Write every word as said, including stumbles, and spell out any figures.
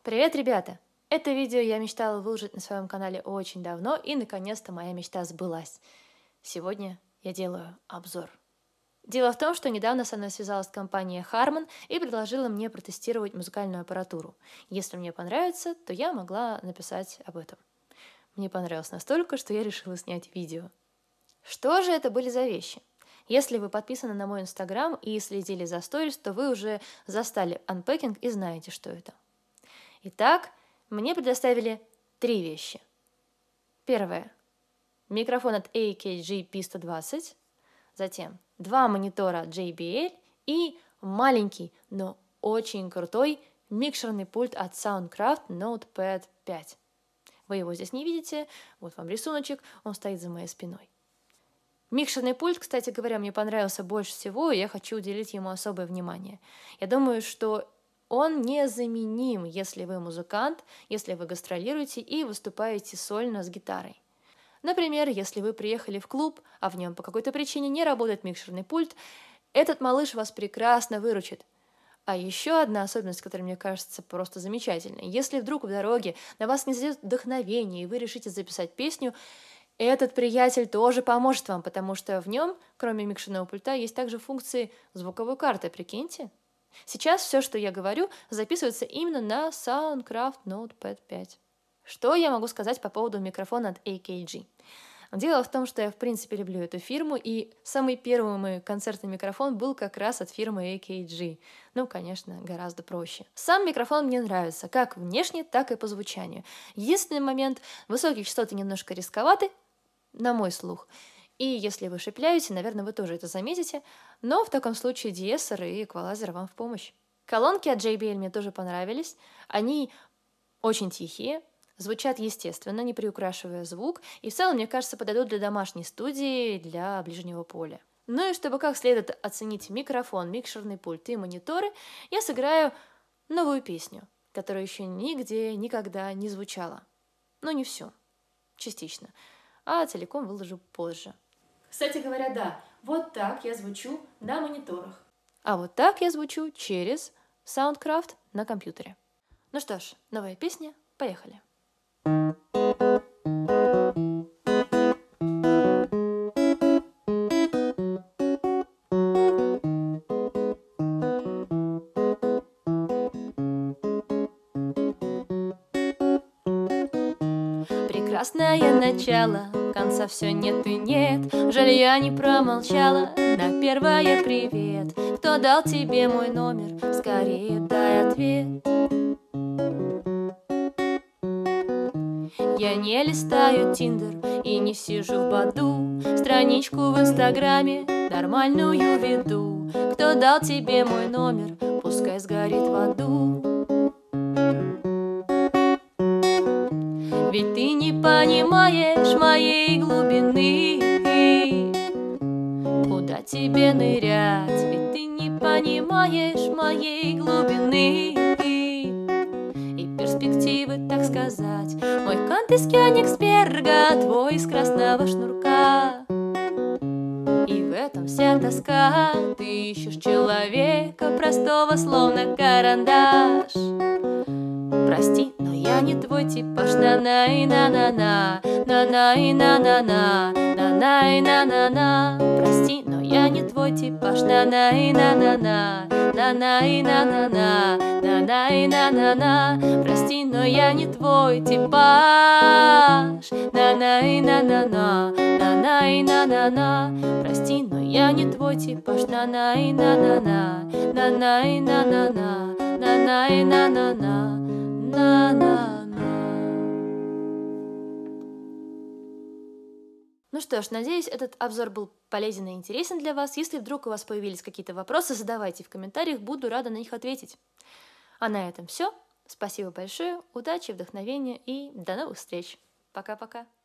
Привет, ребята! Это видео я мечтала выложить на своем канале очень давно, и наконец-то моя мечта сбылась. Сегодня я делаю обзор. Дело в том, что недавно со мной связалась компания Harman и предложила мне протестировать музыкальную аппаратуру. Если мне понравится, то я могла написать об этом. Мне понравилось настолько, что я решила снять видео. Что же это были за вещи? Если вы подписаны на мой инстаграм и следили за сторис, то вы уже застали анпэкинг и знаете, что это. Итак, мне предоставили три вещи. Первое. Микрофон от эй кей джи пи сто двадцать. Затем два монитора джей би эл и маленький, но очень крутой микшерный пульт от Soundcraft Notepad пять. Вы его здесь не видите, вот вам рисуночек, он стоит за моей спиной. Микшерный пульт, кстати говоря, мне понравился больше всего, и я хочу уделить ему особое внимание. Я думаю, что он незаменим, если вы музыкант, если вы гастролируете и выступаете сольно с гитарой. Например, если вы приехали в клуб, а в нем по какой-то причине не работает микшерный пульт, этот малыш вас прекрасно выручит. А еще одна особенность, которая мне кажется просто замечательной. Если вдруг в дороге на вас не зайдет вдохновение, и вы решите записать песню, этот приятель тоже поможет вам, потому что в нем, кроме микшерного пульта, есть также функции звуковой карты, прикиньте. Сейчас все, что я говорю, записывается именно на Soundcraft Notepad пять. Что я могу сказать по поводу микрофона от эй кей джи? Дело в том, что я в принципе люблю эту фирму, и самый первый мой концертный микрофон был как раз от фирмы эй кей джи. Ну, конечно, гораздо проще. Сам микрофон мне нравится, как внешне, так и по звучанию. Единственный момент — высокие частоты немножко рисковаты, на мой слух. И если вы шепляете, наверное, вы тоже это заметите, но в таком случае деэссор и эквалайзер вам в помощь. Колонки от джей би эл мне тоже понравились. Они очень тихие, звучат естественно, не приукрашивая звук, и в целом, мне кажется, подойдут для домашней студии, для ближнего поля. Ну и чтобы как следует оценить микрофон, микшерный пульт и мониторы, я сыграю новую песню, которая еще нигде никогда не звучала. Но не все, частично, а целиком выложу позже. Кстати говоря, да, вот так я звучу на мониторах. А вот так я звучу через Soundcraft на компьютере. Ну что ж, новая песня, поехали. Прекрасное начало, конца все нет и нет. Жаль, я не промолчала на первое привет. Кто дал тебе мой номер? Скорее дай ответ. Я не листаю Тиндер и не сижу в Баду. Страничку в инстаграме нормальную веду. Кто дал тебе мой номер? Пускай сгорит в аду. Ведь ты не понимаешь моей глубины. Куда тебе нырять? Ведь ты не понимаешь моей глубины и перспективы, так сказать. Мой кант из Кёнигсберга, твой из красного шнурка. И в этом вся тоска. Ты ищешь человека простого, словно карандаш. Прости, но я не твой типаж. На-на-и-на-на-на, на-на-и-на-на-на, на-на-и-на-на-на. Прости, но я не твой типаж. На-на-и-на-на-на, на-на-и-на-на-на, на-на-и-на-на-на. Прости, но я не твой типаж. На-на-и-на-на-на, на-на-и-на-на-на. Прости, но я не твой типаж. На-на-и-на-на-на, на-на-и-на-на-на, на-на-и-на-на-на. На-на-на. Ну что ж, надеюсь, этот обзор был полезен и интересен для вас. Если вдруг у вас появились какие-то вопросы, задавайте в комментариях, буду рада на них ответить. А на этом все. Спасибо большое, удачи, вдохновения и до новых встреч. Пока-пока.